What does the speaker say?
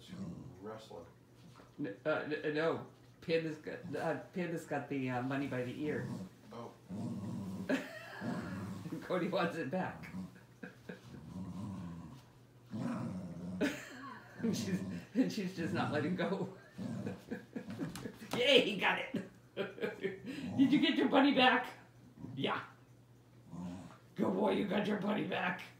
Wrestler. No, Panda's got the money by the ear. Oh. Kodi wants it back. and she's just not letting go. Yay, he got it. Did you get your bunny back? Yeah. Good boy, you got your bunny back.